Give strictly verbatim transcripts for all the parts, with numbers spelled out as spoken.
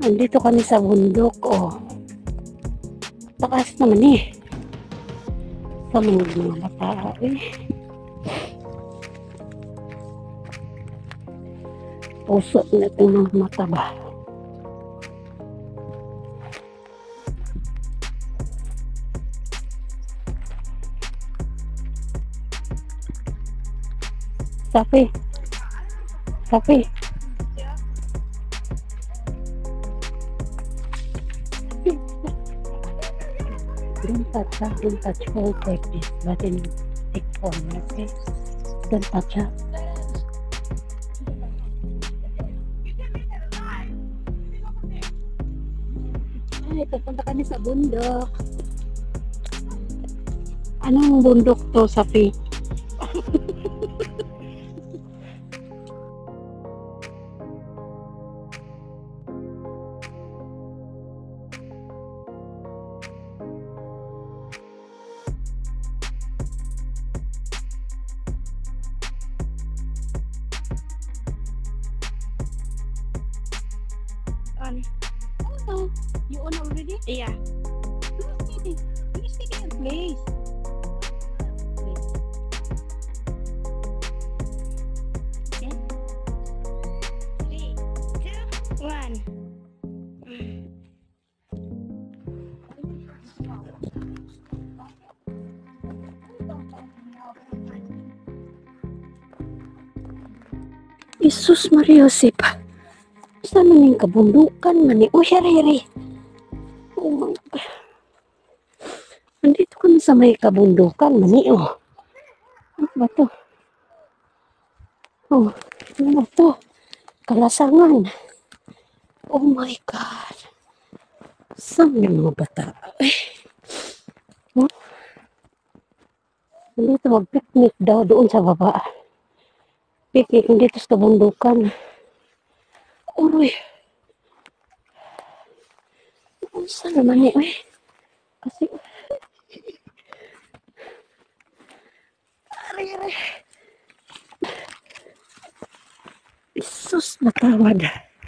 Andito kami sa bundok, oh. Takas naman eh. Sa mga mga bata, eh. Puso na ito ng mataba. Sapi. Sapi. Don't touch her, don't touch her like this, but then take on, okay? Don't touch her. Ay, pupunta kami sa bundok. Anong bundok to, Sapi? On. Oh, you on already? Yeah. You stay in place. Okay. Three, two, one. Isus Maria Josep. Saan man yung kabundukan man eh? Oh, here. Oh my God. Nandito kami sa may kabundukan man eh. Oh. Ano ba to? Oh, ano ba to? Kalasangan. Oh my God. Saan yung mga bata? Eh. Oh. Nandito mag-picnic daw doon sa baba. Picnic dito sa kabundukan. Uy. Saan naman eh? Uy. Kasi... Ari-ari. Isus, matawad.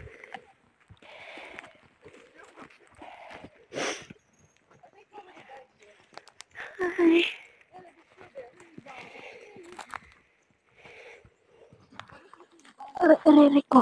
Ay. Ari-ari ko.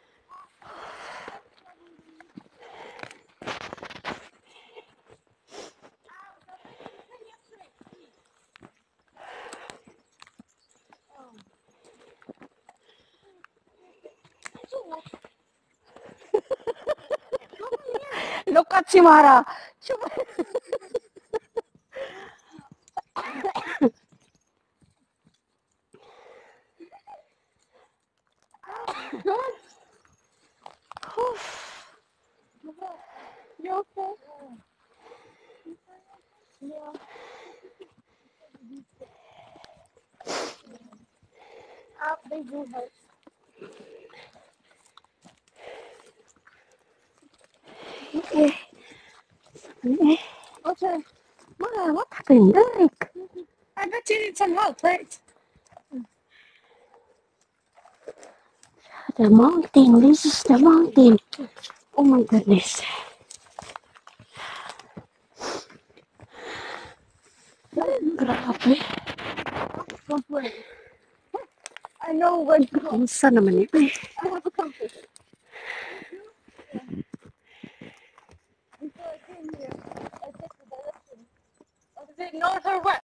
Look at Simara. You okay? Yeah. Up, they do hurt. Okay. Okay. Okay. Mara, what happened, Derek? I bet you need some help, right? The mountain. This is the mountain. Oh my goodness. Grabe. Don't worry. I know where to go. Ang saan naman ito eh. I have a compass. Before I came here, I checked the direction. Is it north or west?